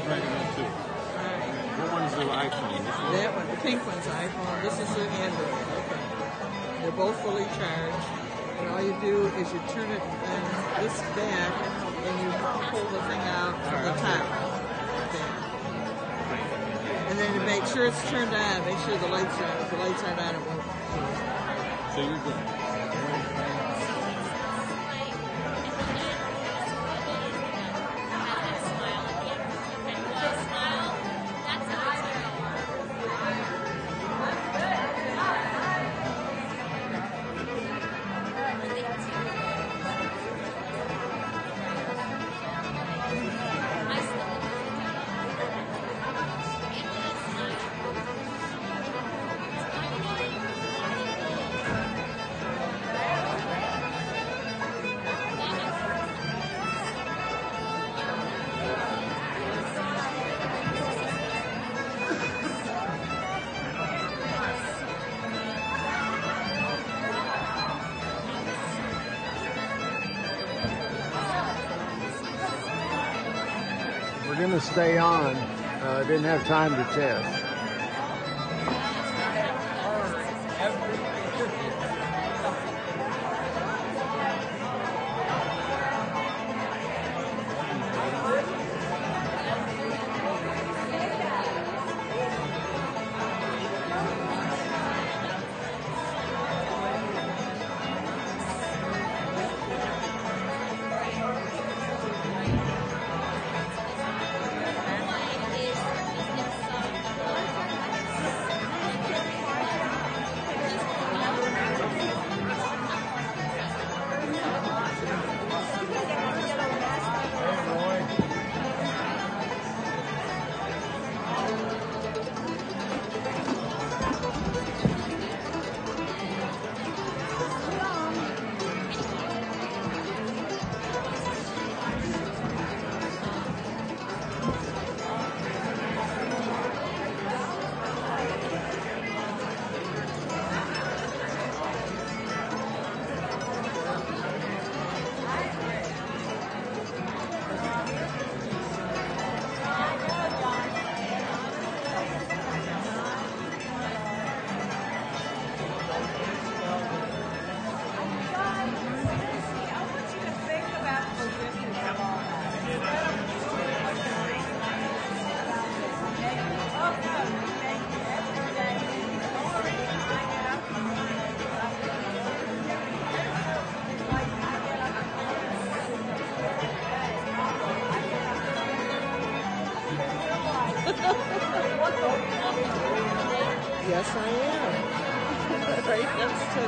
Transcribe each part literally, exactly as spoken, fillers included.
one's regular too. What one's the iPhone? That one, the pink one's iPhone. This is the Android. Okay. They're both fully charged. And all you do is you turn it and this back and you pull the thing out from the top. There. And then to make sure it's turned on, make sure the lights are on. If the lights aren't on, it won't. So you're good. We're going to stay on. Uh, didn't have time to test. Yes, I am. Right next to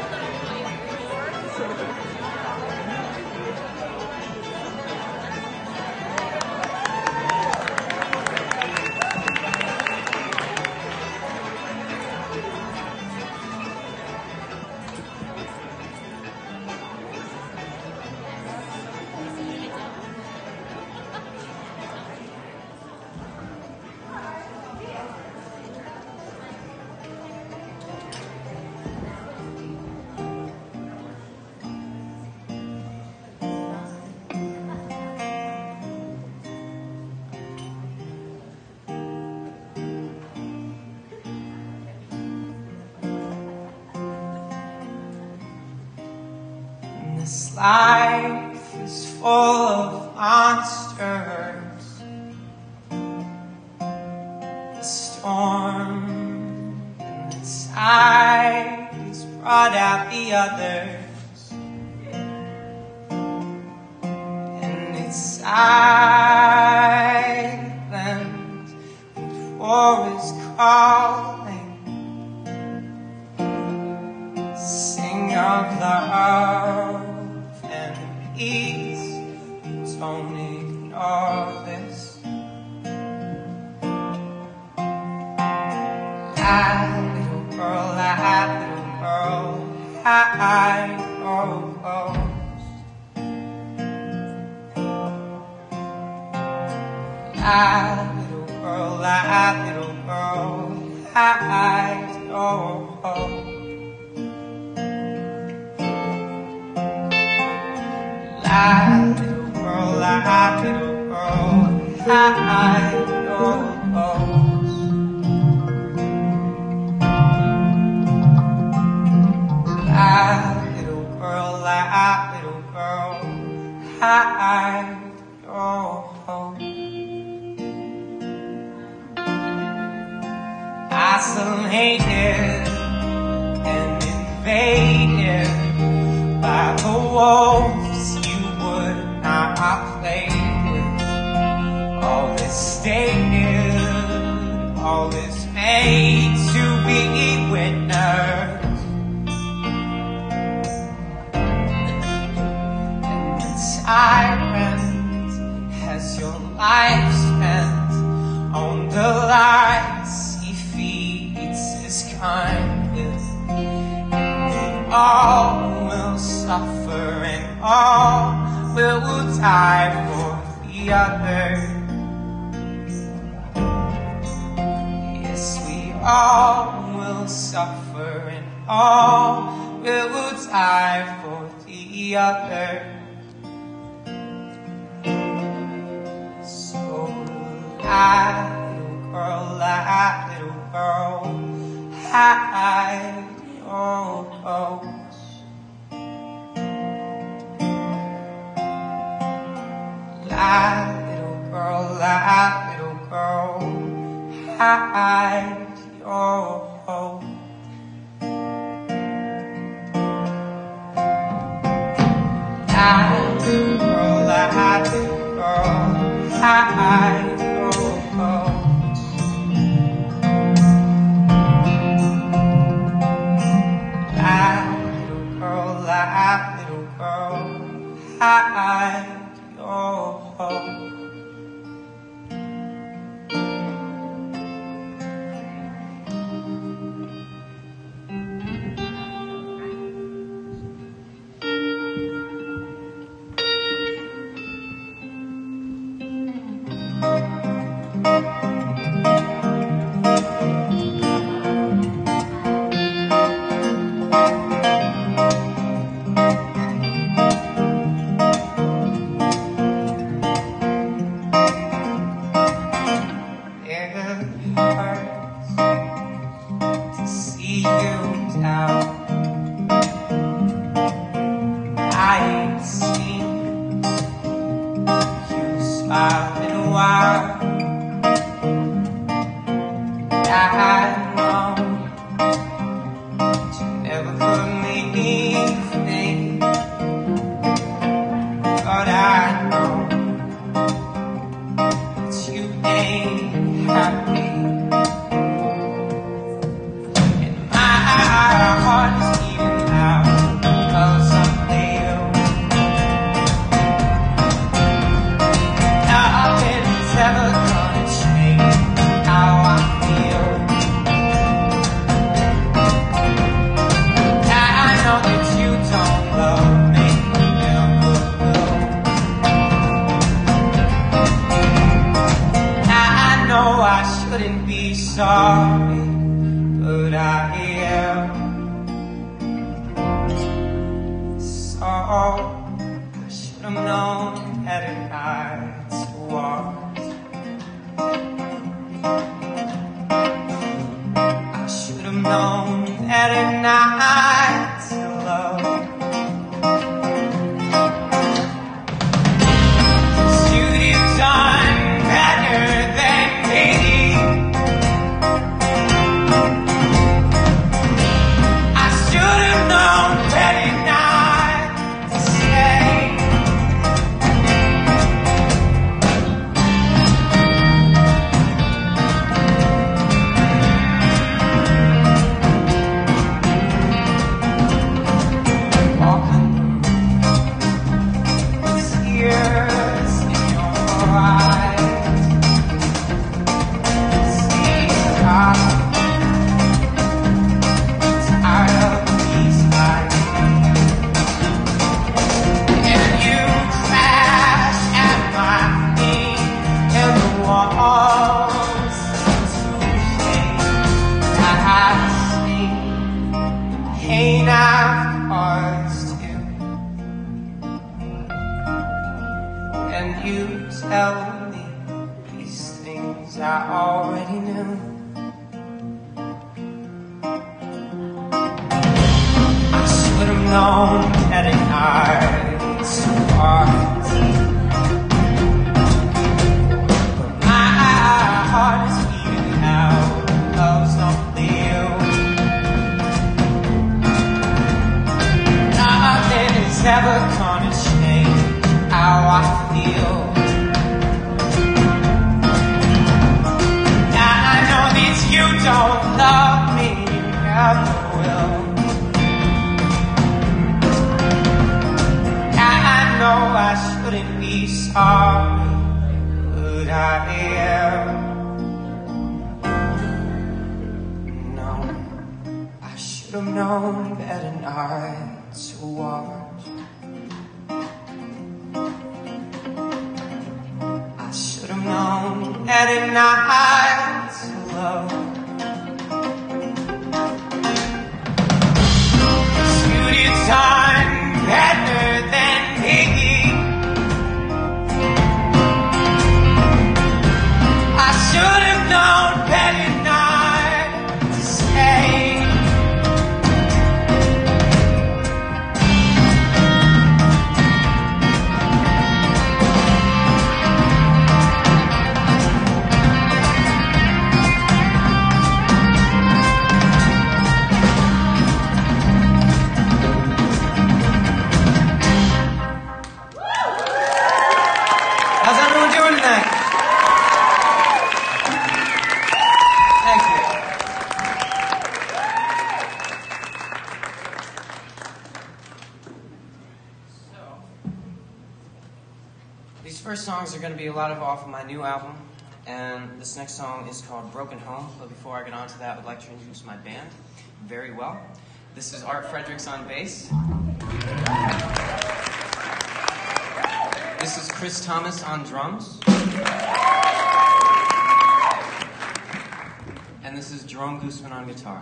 This life is full of monsters. The storm inside has brought out the others, and it's silent when war is calling. Sing of love and peace, don't ignore this. Lie, little girl, lie, little girl, hide your clothes. Lie, little girl, lie, little girl, hide your clothes. Lie, little girl, lie, little girl, hide hide your hope. Isolated and invaded by the wolves you would not play with. All this stated, all this made to be witnessed. And the tyrant has your life spent on the lies he feeds his kind with. And all will suffer and all will die for the other. Yes, we all will suffer and all will die for the other. So lie, little girl, lie, little girl, hide your hopes. Lie, little girl, lie, little girl, hide your hope. Lie, little girl, lie, little girl, hide your hope. Lie, little girl, lie, little girl, hide your hope. Sorry, but I am. So I should have known that a night to walk. I should have known that a night to love. 'Cause you've done better than me. And you tell me these things I already knew. I should have known that it hurts so hard. sorry, but I am. No, I should have known better not to watch. I should have known better not to love. You did time better than me. I should have known better not to say. How's everyone doing tonight? Thank you. So, these first songs are going to be a lot of off of my new album, and this next song is called Broken Home. But before I get on to that, I would like to introduce my band very well. This is Sawyer Fredericks on bass. This is Chris Thomas on drums. And this is Jerome Gooseman on guitar.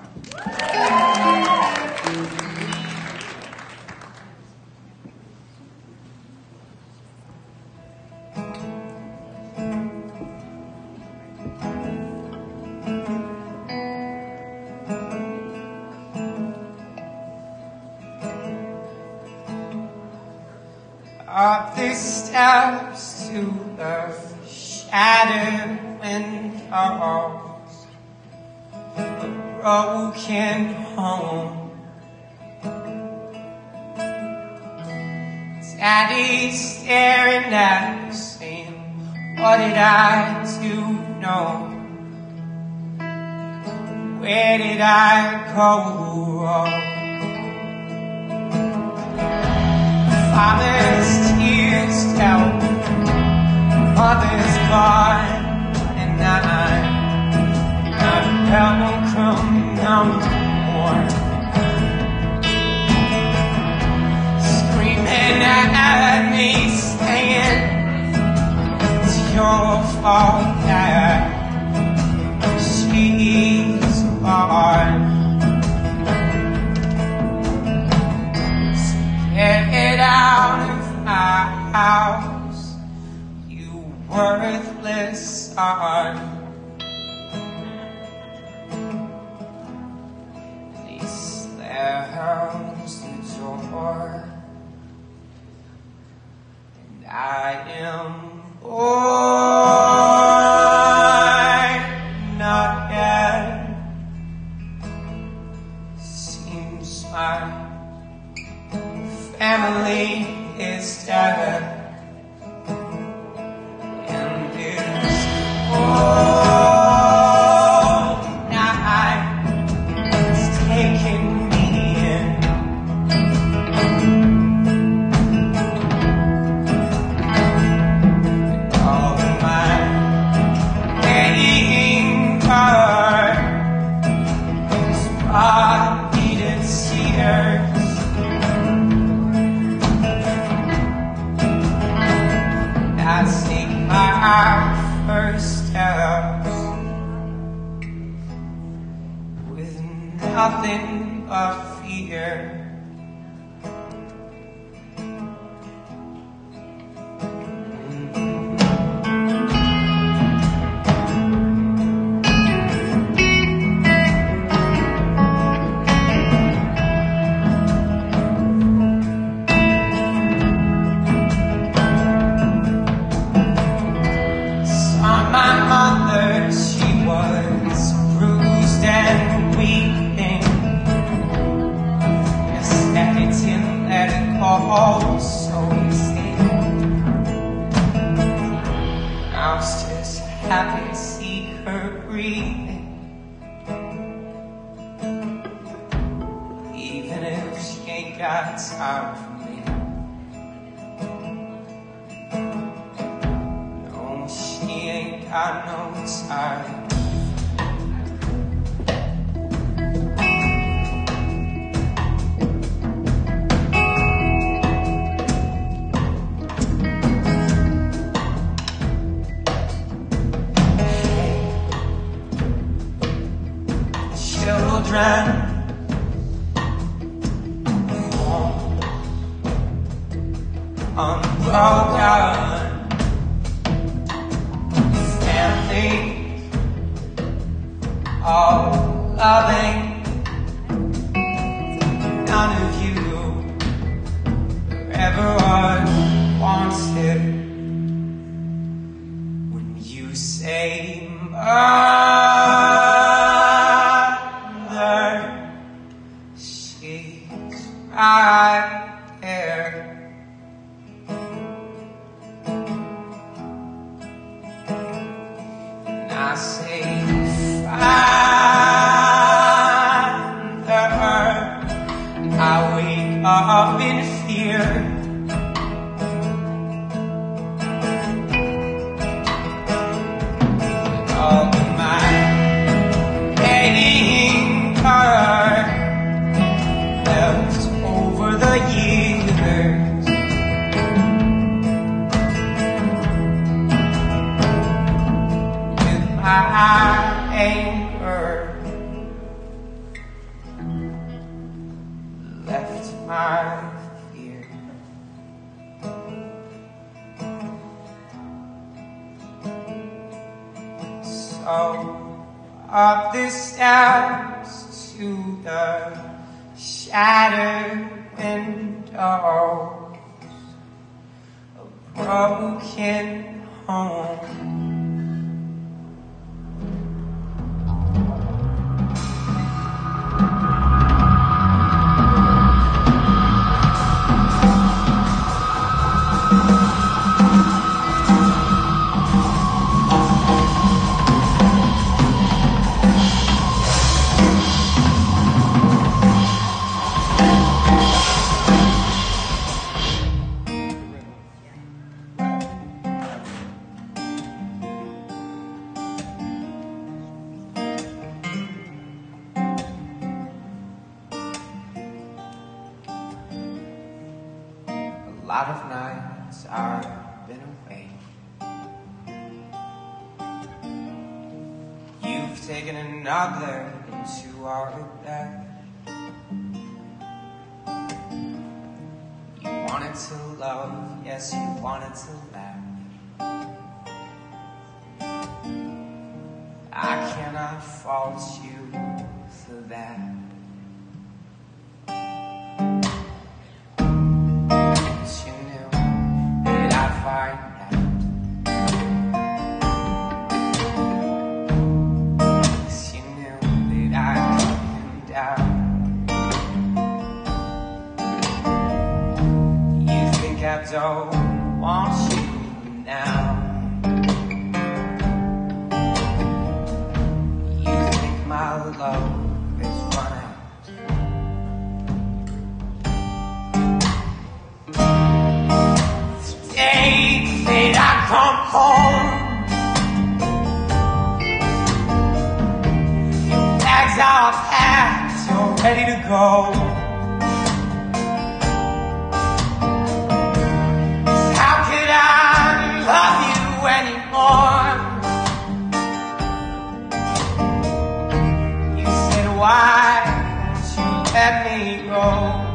Up the steps to the shattered windows, a broken home. Daddy staring at us, saying, what did I do? No. Where did I go wrong? Father's tears tell mother's gone, and I'm not welcome no more. Screaming at me, saying it's your fault that she's gone. Get out of my house, you worthless son. He slams the door, and I am born not yet. Seems my family is dead, and this whole night is taking me in. All of my anger is brought me to tears. I take my first steps with nothing but fear. She was bruised and weeping. Yes, that it didn't let it go so easy. I was just happy to see her breathing, even if she ain't got time for me. got no time. Children, home, unbroken, families, all loving. None of you ever was wanted. When you say mother, she's right there. And I say father, I wake up in fear. All of my anger left over the years. With my anger left my fear. So up the stairs to the shattered windows, a broken home. A lot of nights I've been away. You've taken another into our bed. You wanted to love, yes, you wanted to laugh. I cannot fault you for that. I don't want you now. You think my love is run out. Today that I come home, your bags are packed, you're ready to go. Why won't you let me go?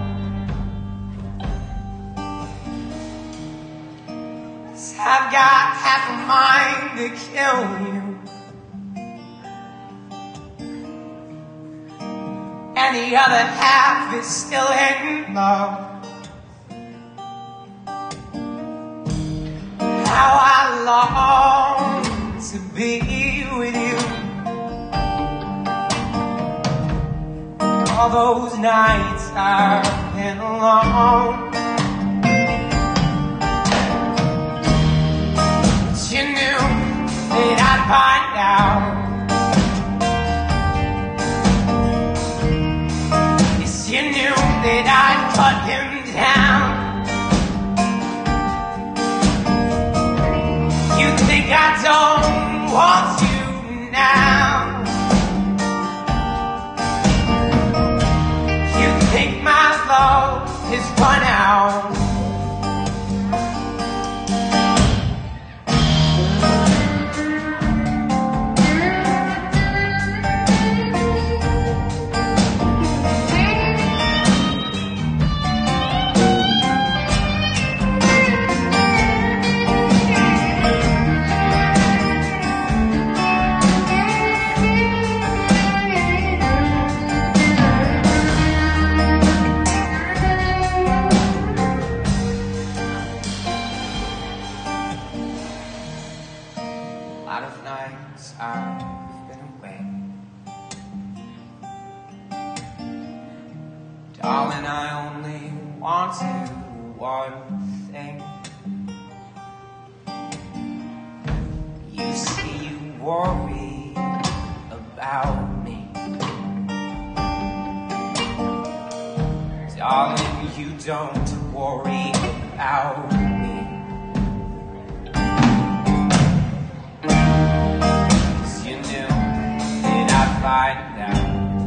Cause I've got half a mind to kill you, and the other half is still in love. How I long to be with you. All those nights I've been alone, but you knew that I'd find out. Yes, you knew that I'd cut him down. You think I don't wants you now. You think my love is run out. A lot of nights I've been away, darling, I only wanted one thing. You see, you worry about me, darling, you don't worry about me. Find out.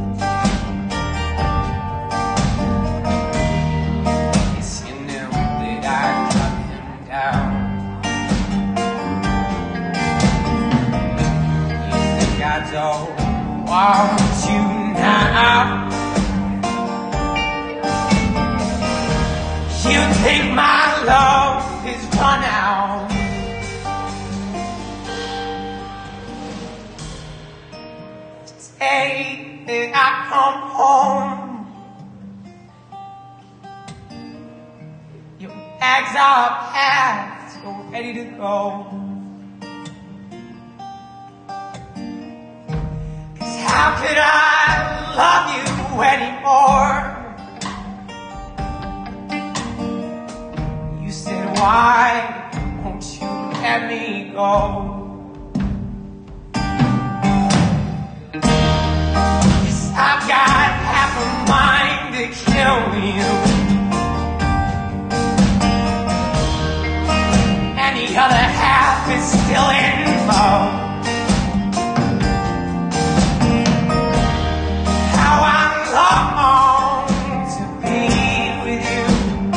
Yes, you knew that I'd cut him down. You think I don't want you now. You think my love is run out. Say that I come home, your bags are packed, you're ready to go. 'Cause how could I love you anymore? You said, why won't you let me go? I've got half a mind to kill you, and the other half is still in love. How I long to be with you.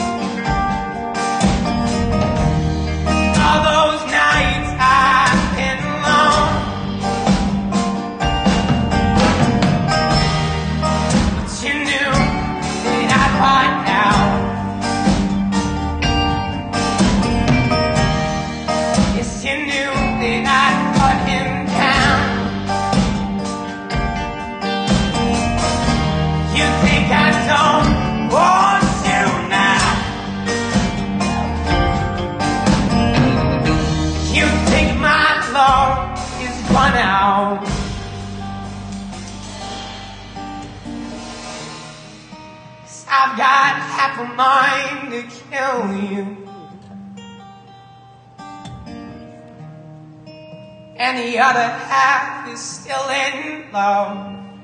All those nights I've been alone, you knew that I'd find out. Yes, you knew that I'd cut him down. You think I don't want you now. You think my love is run out. I've got half a mind to kill you, and the other half is still in love.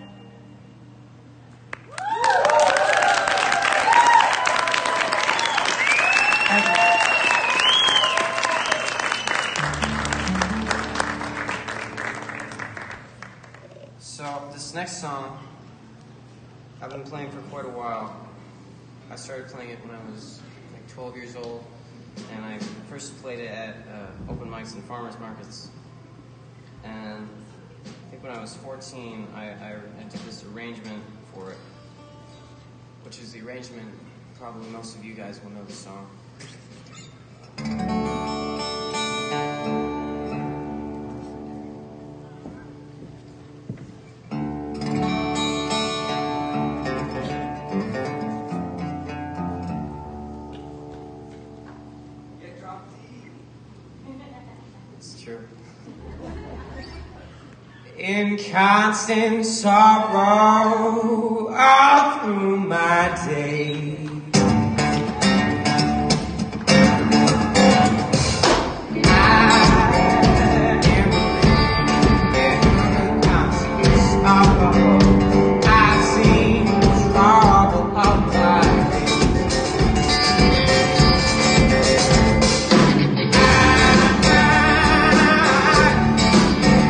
So this next song I've been playing for quite a while. I started playing it when I was like twelve years old, and I first played it at uh, open mics and farmers markets. And I think when I was fourteen, I, I, I did this arrangement for it, which is the arrangement, probably most of you guys will know the song. In constant sorrow all through my day, I am in constant sorrow. I see the trouble of my days. I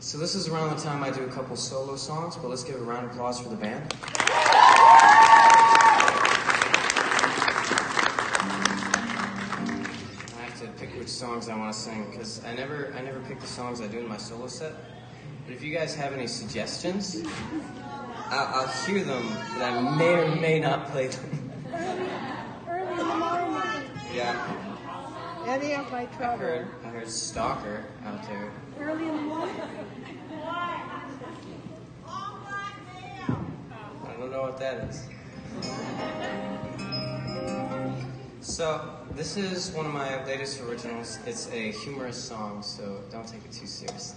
So this is around the time I do a couple solo songs, but let's give a round of applause for the band. I have to pick which songs I want to sing, because I never, I never pick the songs I do in my solo set. But if you guys have any suggestions, I'll, I'll hear them, but I may or may not play them. Early in the morning. Yeah. Any of my I trouble. heard, I heard Stalker out there. Early in the morning. I don't know what that is. So, this is one of my latest originals. It's a humorous song, so don't take it too seriously.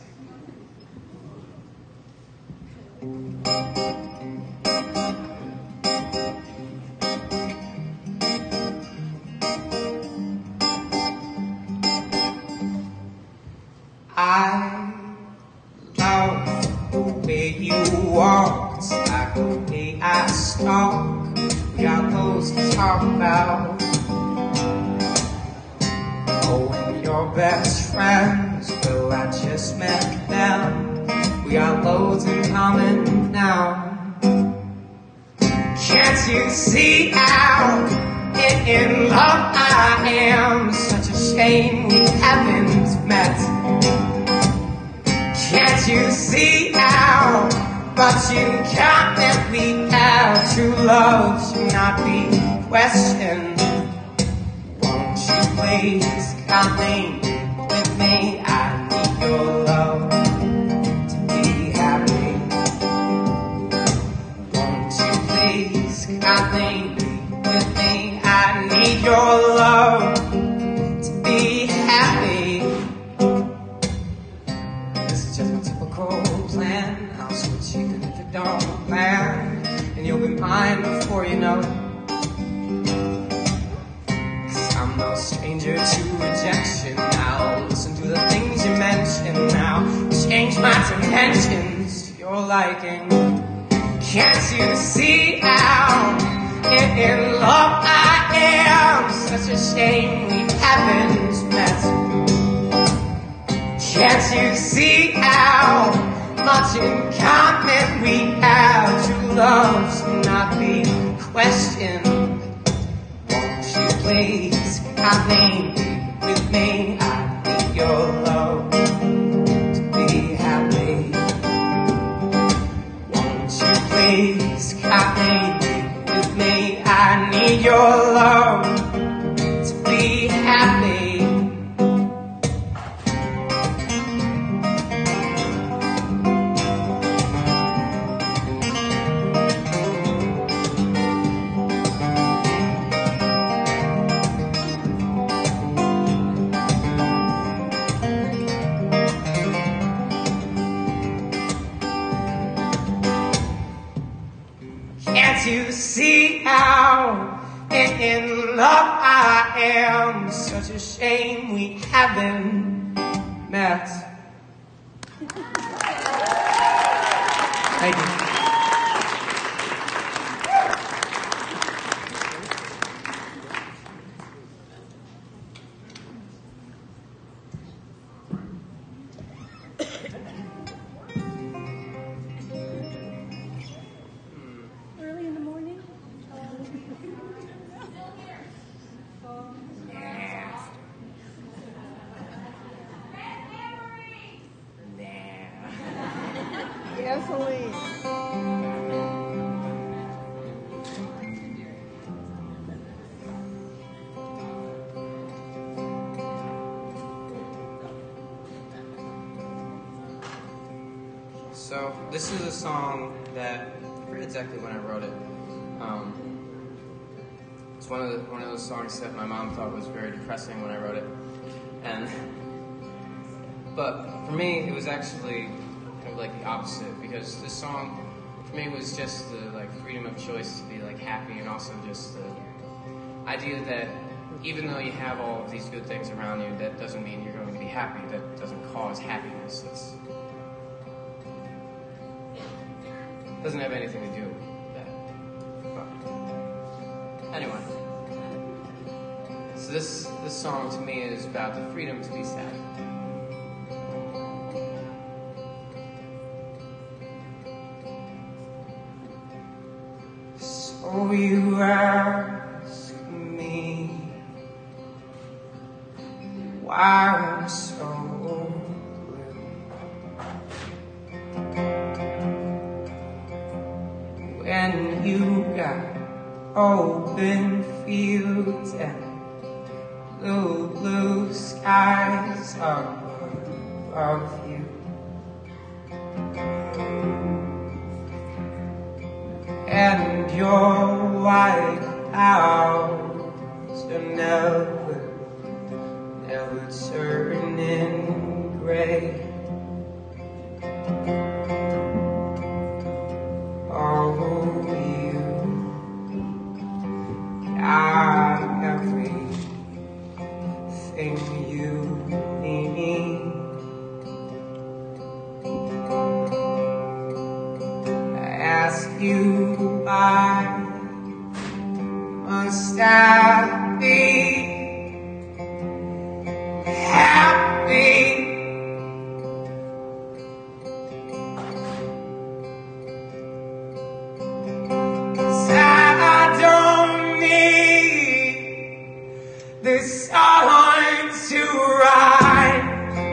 I love the way you walk, it's like the way I stalk. We got loads to talk about. Oh, and your best friends, well, I just met them. We got loads in common now. Can't you see how in, in love I am? Such a shame we haven't met. Can't you see how much in common we have? True love should not be questioned. Won't you please come in with me? I need your love to be happy. Won't you please come in with me? I need your love to be happy. This is just a typical plan. I'll switch even if it don't land, and you'll be mine before you know it. I'm no stranger to rejection. I'll listen to the things you mention. I'll change my dimensions to your liking. Can't you see how in, in love I am? Such a shame we haven't met. Can't you see how much in common we have? True love should not be questioned. Won't you please come in with me? I need your love to be happy. Won't you please come in with me? I need your love to be happy. Can't you see how in, in love I am? Such a shame we haven't met. Thank you. Early in the morning. Gasoline. So this is a song that I forget exactly when I wrote it. Um, it's one of the one of those songs that my mom thought was very depressing when I wrote it, and but for me it was actually kind of like the opposite, because this song for me was just the like freedom of choice to be like happy, and also just the idea that even though you have all of these good things around you, that doesn't mean you're going to be happy. That doesn't cause happiness. It's doesn't have anything to do with that. But anyway, so this this song to me is about the freedom to be sad. Oh, you ask me why I'm so blue, when you got open fields and blue, blue skies above you. And your white clouds are never, never turning gray. Oh, you got everything you need. I ask you, why must I be happy? Cause I don't need this song to write.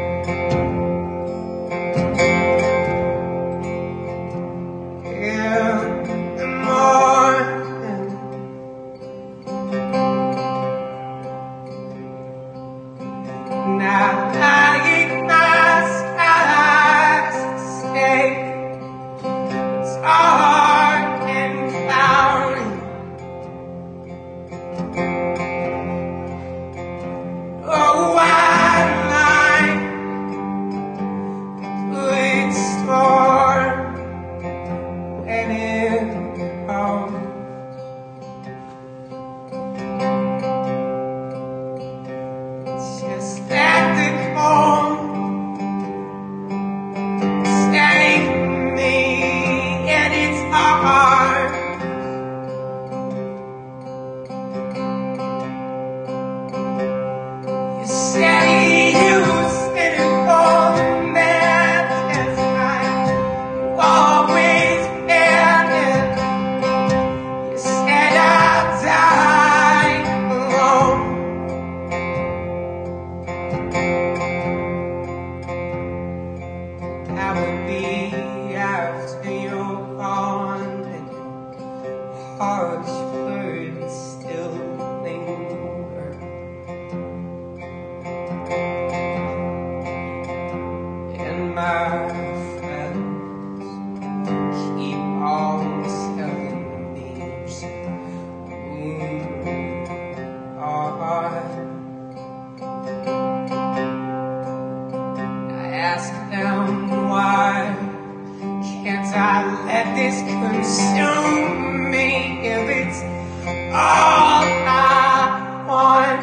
Now lying my sky's mistake, it's dark and cloudy. Oh, white line, bleak storm, when it comes. Just let the cold save me in its heart. You say you spin it for that as I've always been. You said I'd die alone. That would be after you're gone and your harsh words still linger. And my friends keep on telling me mm, alright. I ask them, why can't I let this consume me if it's all I want?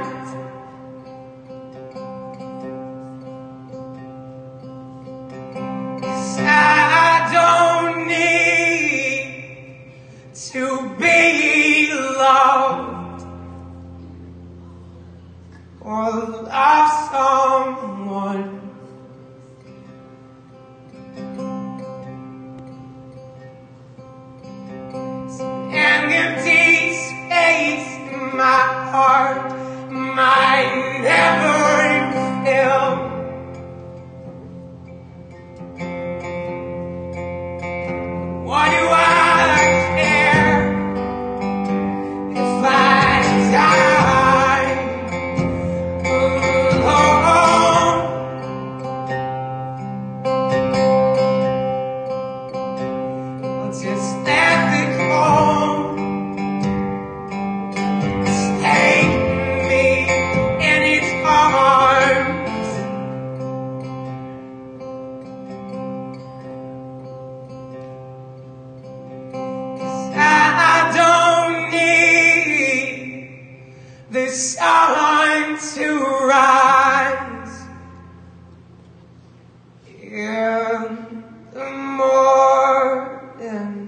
Cause I don't need to be loved or love someone. An empty space in my heart might never fill. What do I care if I die alone? I'll just let the cold take me in its arms. Cause I don't need the sun to rise in the morning.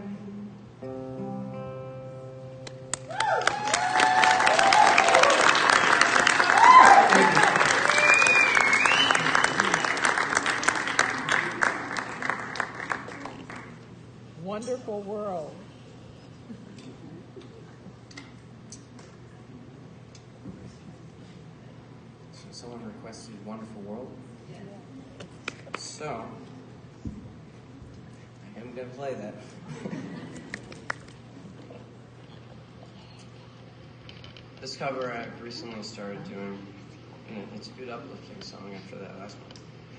Wonderful world. requested Wonderful World. So, I am going to play that. This cover I recently started doing, and it's a good uplifting song after that last one.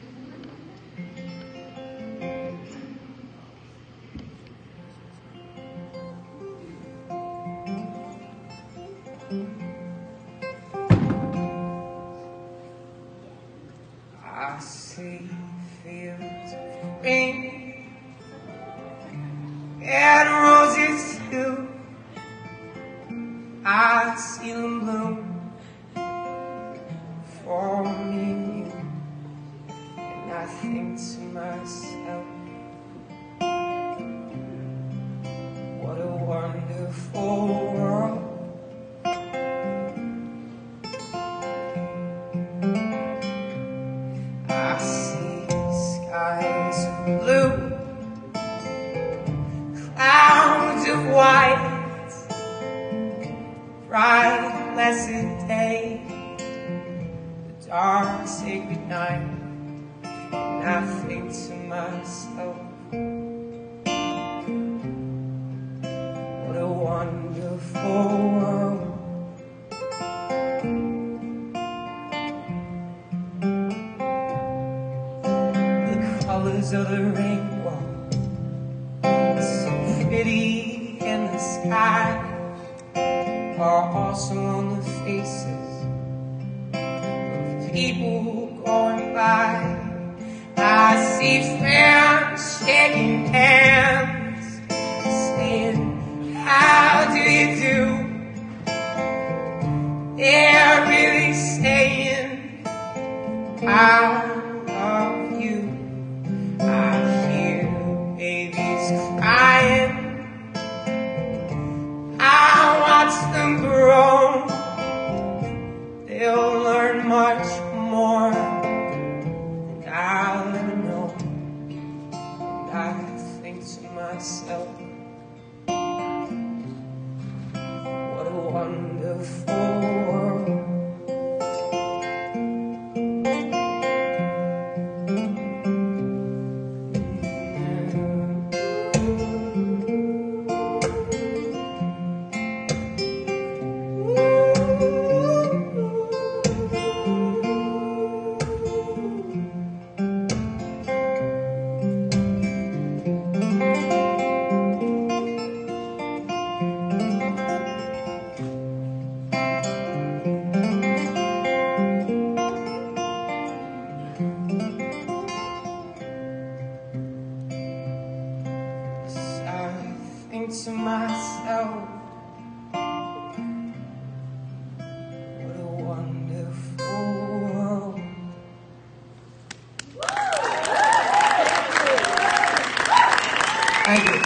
I see fields of green and roses too. I see them bloom for me and you, and I think to myself, what a wonderful world. I see skies of blue, clouds of white, bright blessed day, the dark sacred night, and I think to myself, what a wonderful world. The colors of the rainbow are so pretty in the sky, are also on the faces of people going by. I see friends shaking hands, saying, how do you do? They're really saying, I love you. I hear babies crying, I watch them grow. They'll learn much more than I'll ever know. And I think to myself, what a wonderful world. To myself, what a wonderful world. Thank you.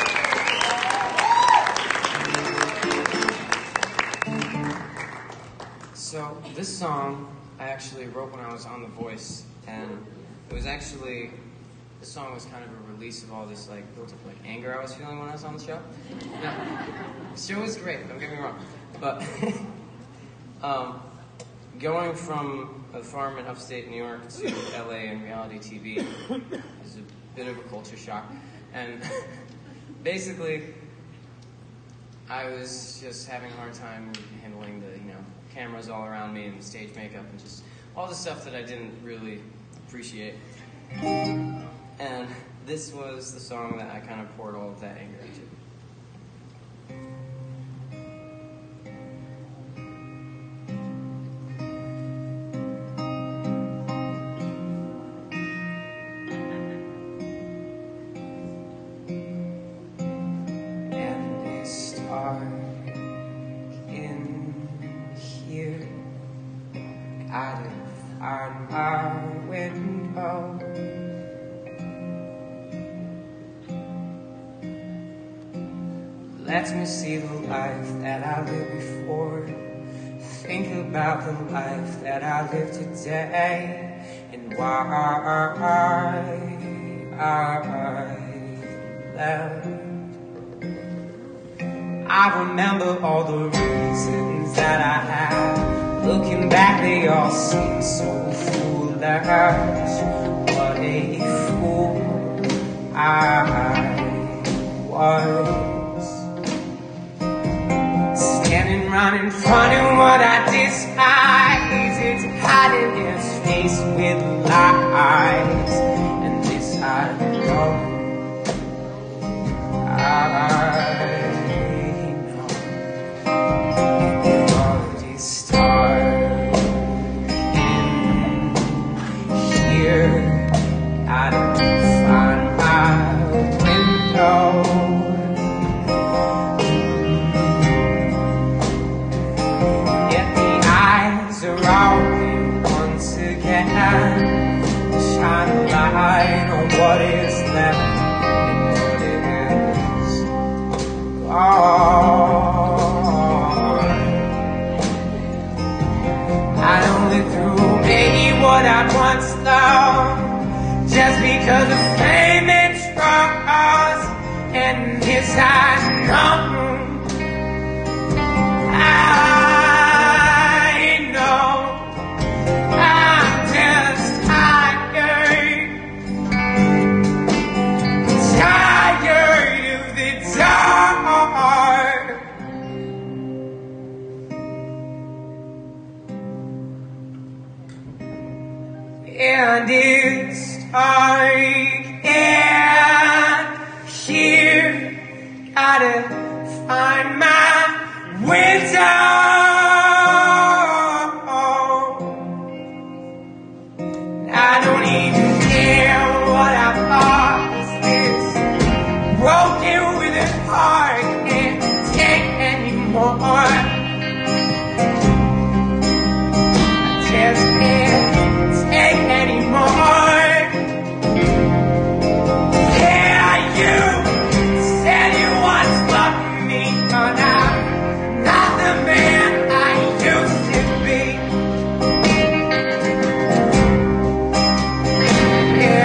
So this song I actually wrote when I was on The Voice, and it was actually, this song was kind of a release of all this like built up like anger I was feeling when I was on the show. Now, the show was great, don't get me wrong, but um, going from a farm in upstate New York to L A and reality T V is a bit of a culture shock. And basically, I was just having a hard time handling the, you know, cameras all around me and stage makeup and just all the stuff that I didn't really appreciate. And this was the song that I kind of poured all of that anger into. And it started in here, out of our window. Let me see the life that I lived before. Think about the life that I live today, and why I left. I remember all the reasons that I had Looking back, they all seem so foolish. What a fool I was. Standing right in front of what I despise. It's hiding its face with lies. And this I know. I know. What is starting here? I don't find my window. Yet the eyes are open once again, shine a light on what is left and what is gone. I don't live through maybe what I once loved, just because of fame and trust, and this I know. I know I'm just tired, tired of the dark. And it's dark and here, gotta find my window. I don't even care what I've lost. This broken with a heart can't take anymore. I just can't take anymore. Yeah, you said you once loved me, but I'm not the man I used to be. Yeah.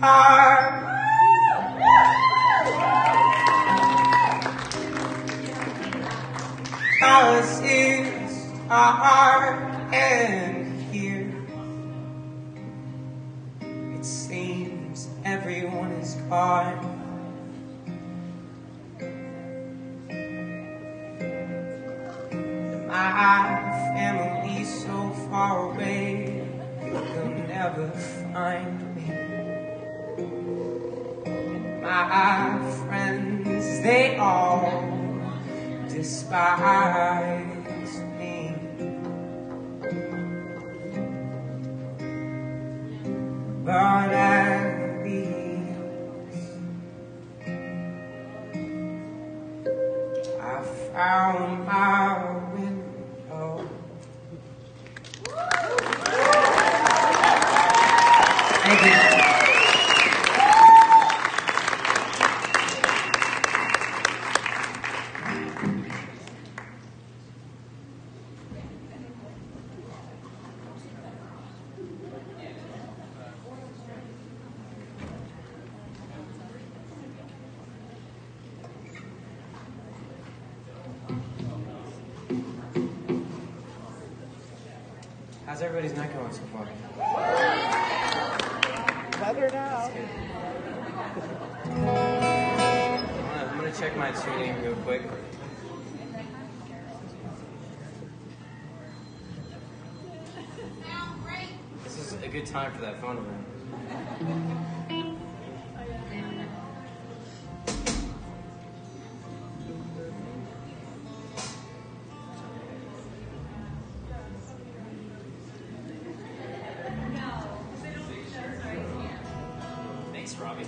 heart. Palace is our heart, and here it seems everyone is gone. My family's so far away, they'll never find me. My friends, they all despise me. But at least I found my window. Thank you. How's everybody's night going so far? Weathered out. I'm gonna, I'm gonna check my tuning real quick. This is a good time for that phone to ring. Thanks, Robbie.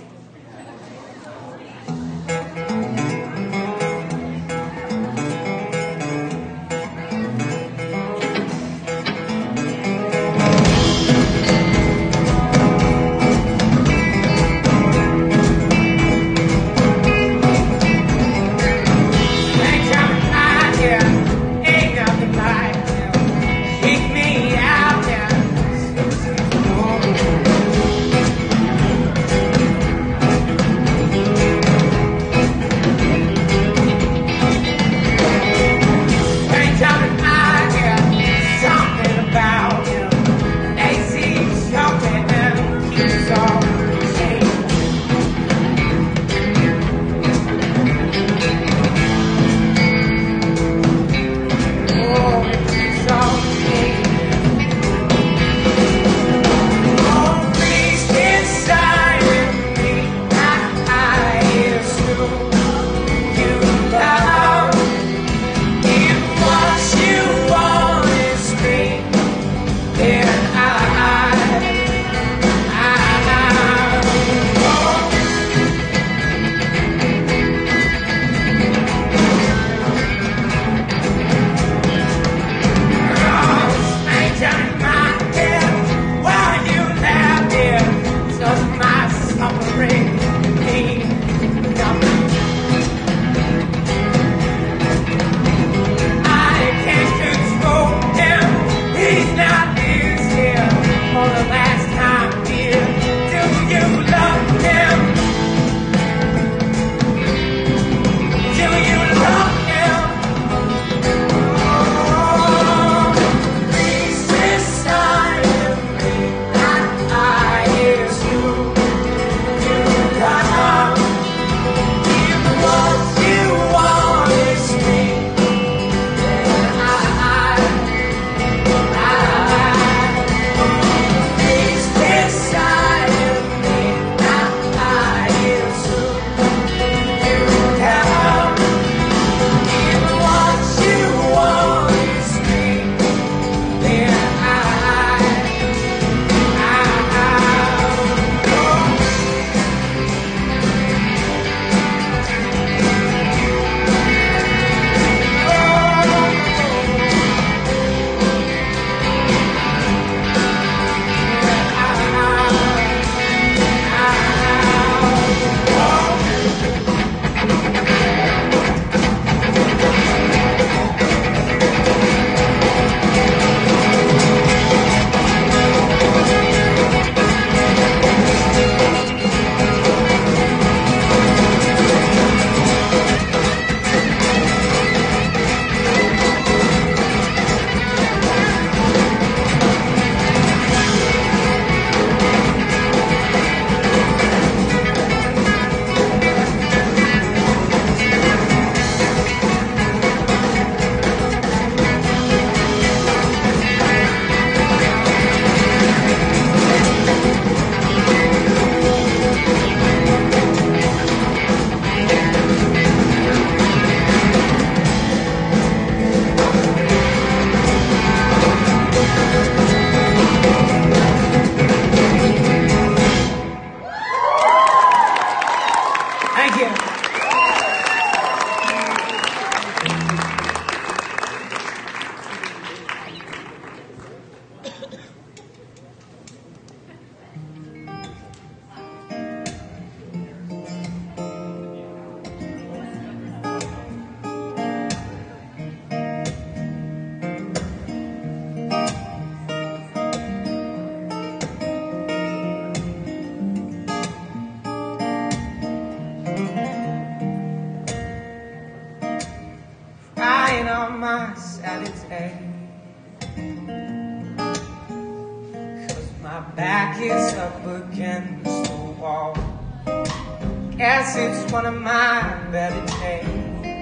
back is up against the wall. Guess it's one of my better days.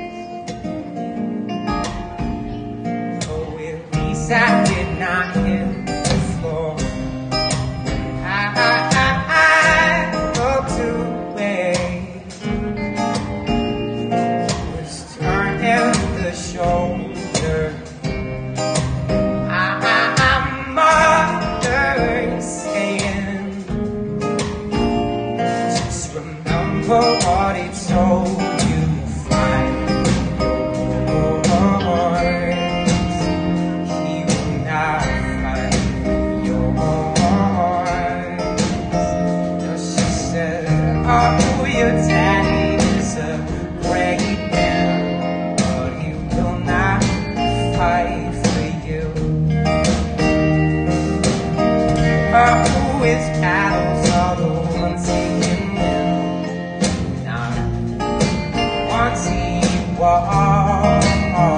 Oh, at least I did not hit the floor. I, I, I, I looked away. Was turning the shoulder. I, I, I'm mother saying, just remember what it told you. Find your voice. He will not find your voice. No, she said, oh, your daddy is a great man, but he will not fight for you. Oh, his battles are the ones he can win, not once he walks.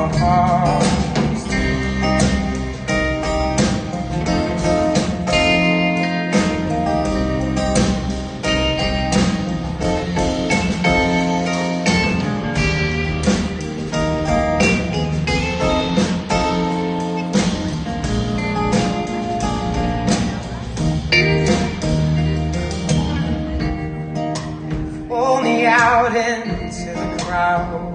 Pull me out into the crowd,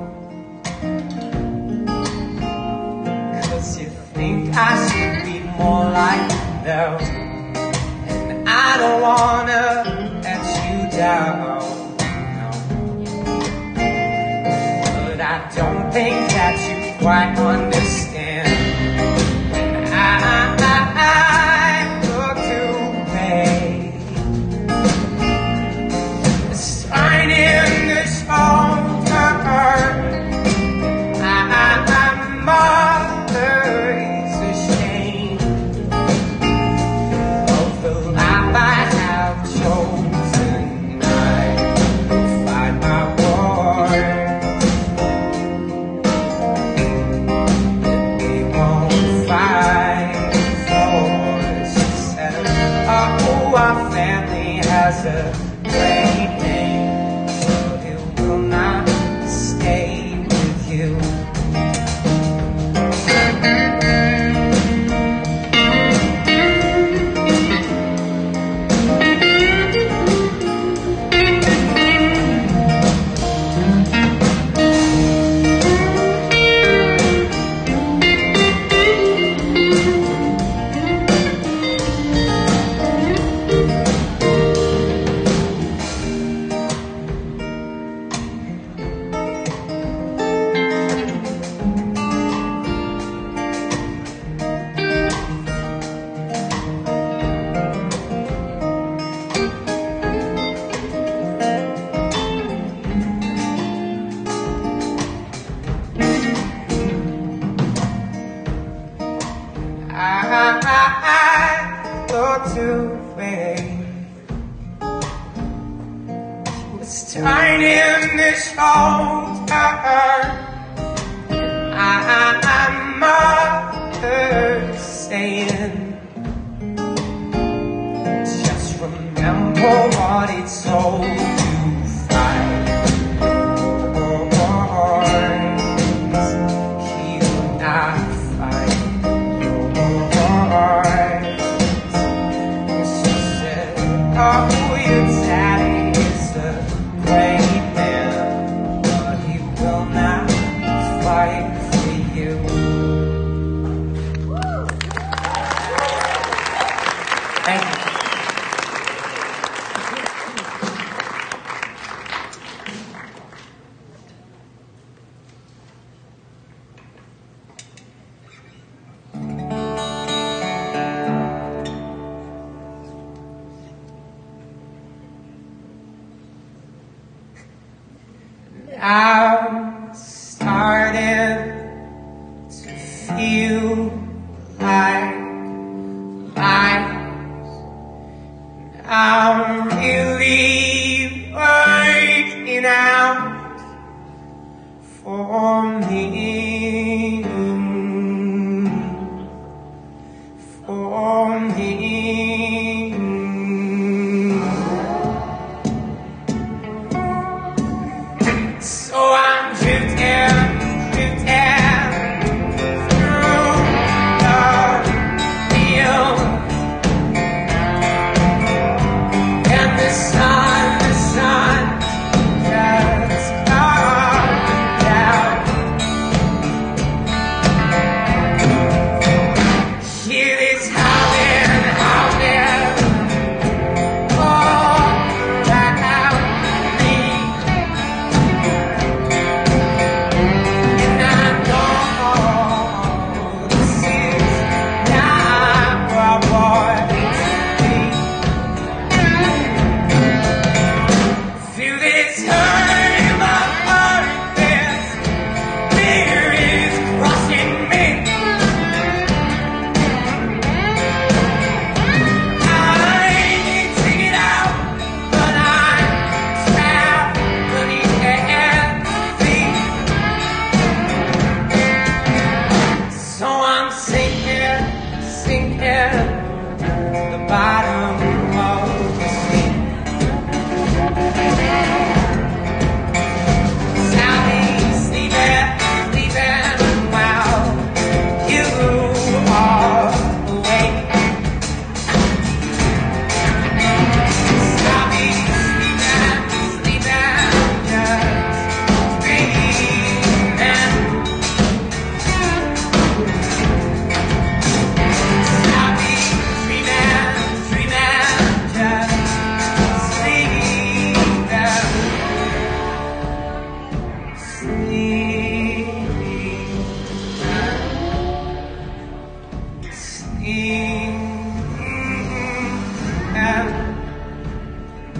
'cause you think I should be more like them, and I don't wanna let you down, no. But I don't think that you quite understand. When I, I, I look away, in this shoulder, I, my mother is ashamed of the life I have chosen. I will fight my war. We won't fight for, she said. Oh, our family has a great name. Stay with you. I, I, I looked away. She was turning the shoulder. I, I, mother saying, just remember what it told you. Fight your wars. He will not fight. Oh, your daddy is a great man, but he will not fight for you. Thank you. I'm starting to feel like life. I'm really working out for me, for me.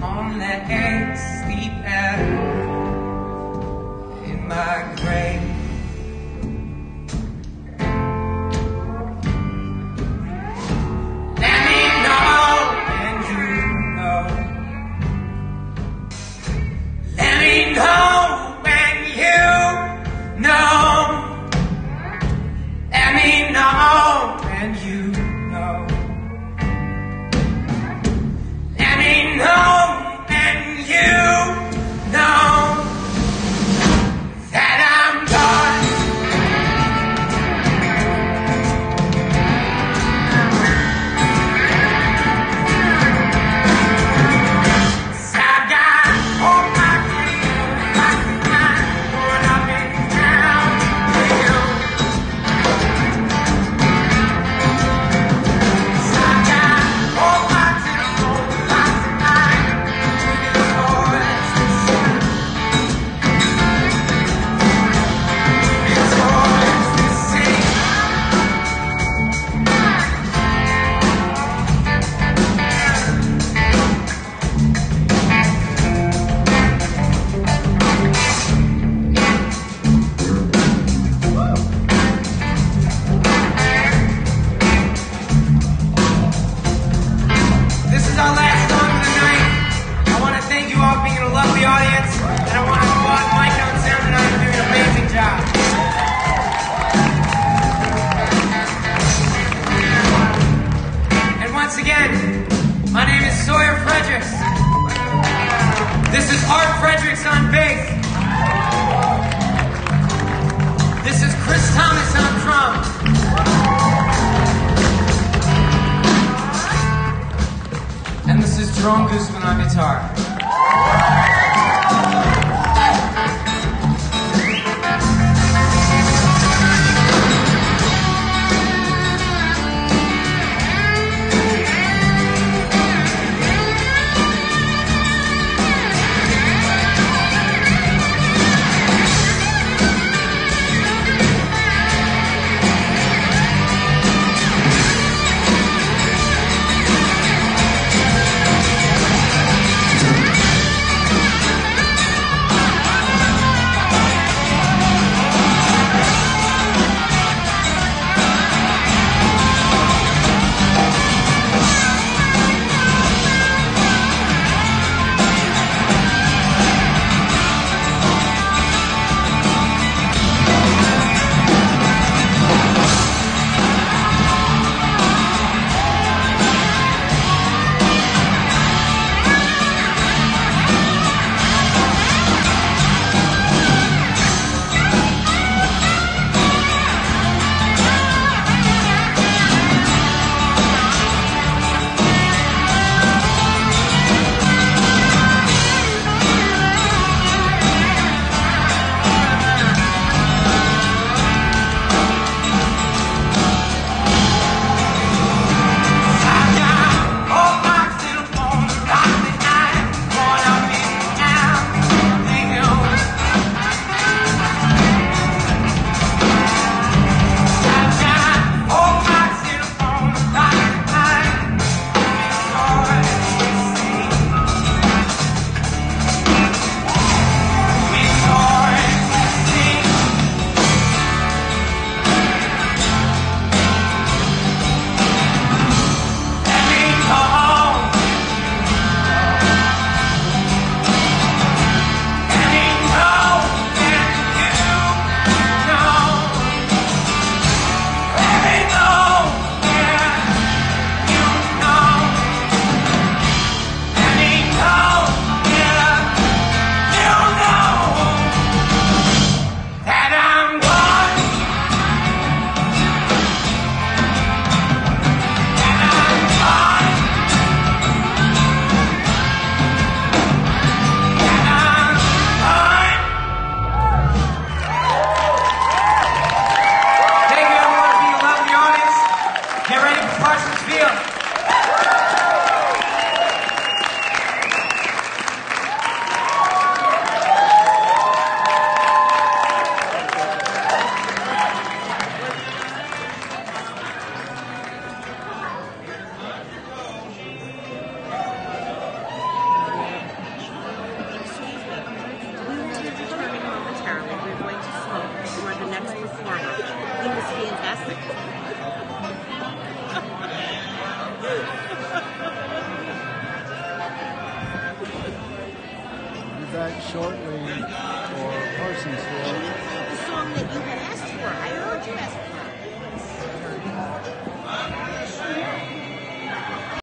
on that sleep at in my grave. Let me know when you know. Let me know when you know. Let me know when you know. Let me know when you know that I'm done. I got all my feelings like mine, but I've been down with you. I got all my feelings like mine, with your voice to sing. It's voice to sing. This is our last song of the night. I want to thank you all for being a lovely audience, and I want to applaud Mike on sound tonight for doing an amazing job. And once again, my name is Sawyer Fredericks. This is Art Fredericks on bass. This is Chris Thomas on drums. And this is Jerome Guzman on guitar. back shortly for Parsonsville. The song that you had asked for. I heard you ask for.